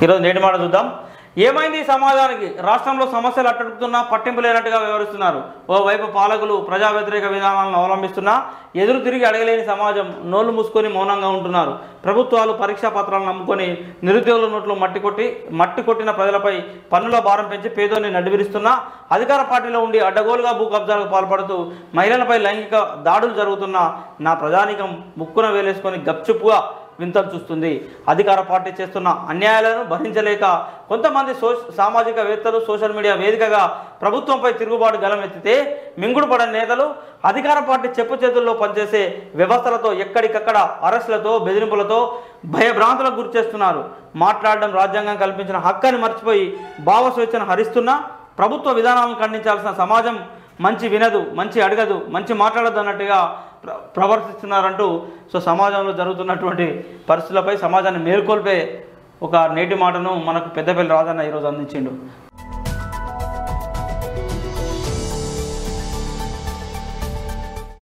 ఈరోజు నేటి మాట చూద్దాం. ఏమైంది సమాజానికి? రాష్ట్రంలో సమస్యలు అట్టడుగుతున్నా పట్టింపు లేనట్టుగా వ్యవహరిస్తున్నారు. ఓవైపు పాలకులు ప్రజా వ్యతిరేక విధానాలను అవలంబిస్తున్నా ఎదురు తిరిగి అడగలేని సమాజం నోళ్లు మూసుకొని మౌనంగా ఉంటున్నారు. ప్రభుత్వాలు పరీక్షా పత్రాలను నమ్ముకొని నిరుద్యోగుల నోట్లు మట్టి కొట్టిన ప్రజలపై పన్నుల భారం పెంచి పేదోని నడిపిస్తున్నా అధికార పార్టీలో ఉండి అడ్డగోలుగా భూ కబ్జాలకు పాల్పడుతూ మహిళలపై లైంగిక దాడులు జరుగుతున్నా నా ప్రజానికం ముక్కున వేలేసుకొని గప్చుప్పుగా వింతలు చూస్తుంది. అధికార పార్టీ చేస్తున్న అన్యాయాలను భరించలేక కొంతమంది సామాజికవేత్తలు సోషల్ మీడియా వేదికగా ప్రభుత్వంపై తిరుగుబాటు గలమెత్తితే మింగుడు పడని నేతలు అధికార పార్టీ చెప్పు చేతుల్లో పనిచేసే వ్యవస్థలతో ఎక్కడికక్కడ అరెస్టులతో బెదిరింపులతో భయభ్రాంతులకు గురి చేస్తున్నారు. మాట్లాడడం రాజ్యాంగం కల్పించిన హక్కని మర్చిపోయి భావ స్వేచ్ఛను హరిస్తున్నా ప్రభుత్వ విధానాలను ఖండించాల్సిన సమాజం మంచి వినదు, మంచి అడగదు, మంచి మాట్లాడదు అన్నట్టుగా ప్రవర్తిస్తున్నారంటూ సమాజంలో జరుగుతున్నటువంటి పరిస్థితులపై సమాజాన్ని మేల్కొల్పే ఒక నేటి మాటను మనకు పెద్దపల్లి రాజన్న ఈరోజు అందించిండు.